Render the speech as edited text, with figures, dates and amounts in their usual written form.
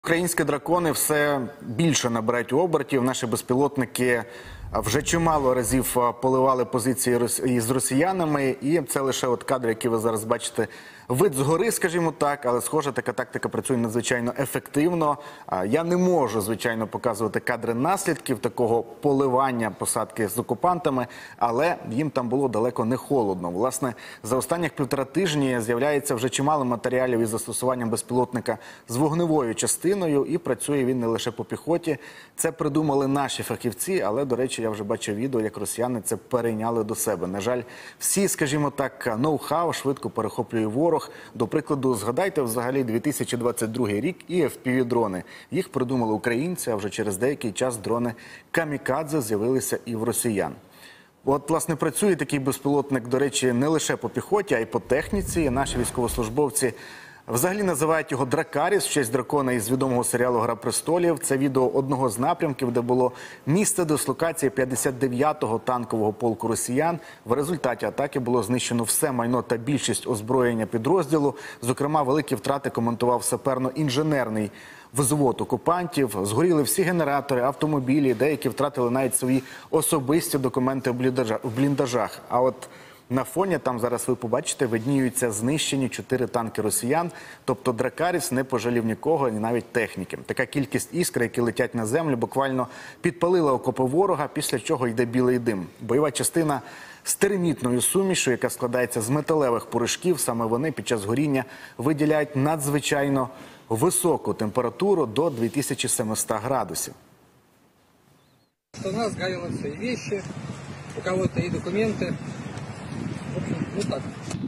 Українські дракони все більше набирають обертів. Наші безпілотники вже чимало разів поливали позиції з росіянами. І це лише от кадри, які ви зараз бачите, вид згори, скажімо так. Але, схоже, така тактика працює надзвичайно ефективно. Я не можу, звичайно, показувати кадри наслідків такого поливання посадки з окупантами, але їм там було далеко не холодно. Власне, за останніх півтора тижні з'являється вже чимало матеріалів із застосуванням безпілотника з вогневою частиною, і працює він не лише по піхоті. Це придумали наші фахівці, але, до речі, я вже бачив відео, як росіяни це перейняли до себе. На жаль, всі, скажімо так, ноу-хау швидко перехоплює ворог. До прикладу, згадайте взагалі 2022 рік і FPV-дрони. Їх придумали українці, а вже через деякий час дрони камікадзе з'явилися і в росіян. От, власне, працює такий безпілотник, до речі, не лише по піхоті, а й по техніці. Наші військовослужбовці взагалі називають його Дракаріс, в честь дракона із відомого серіалу «Гра престолів». Це відео одного з напрямків, де було місце дислокації 59-го танкового полку росіян. В результаті атаки було знищено все майно та більшість озброєння підрозділу. Зокрема, великі втрати коментував саперно-інженерний взвод окупантів. Згоріли всі генератори, автомобілі, деякі втратили навіть свої особисті документи в бліндажах. А от на фоні, там зараз ви побачите, видніються знищені 4 танки росіян. Тобто Дракаріс не пожалів нікого, ні навіть техніки. Така кількість іскр, які летять на землю, буквально підпалила окопи ворога, після чого йде білий дим. Бойова частина з термітною сумішю, яка складається з металевих порошків, саме вони під час горіння виділяють надзвичайно високу температуру до 2700 градусів. У нас сгорело все, и вещи, у кого-то и документы. В общем, вот так.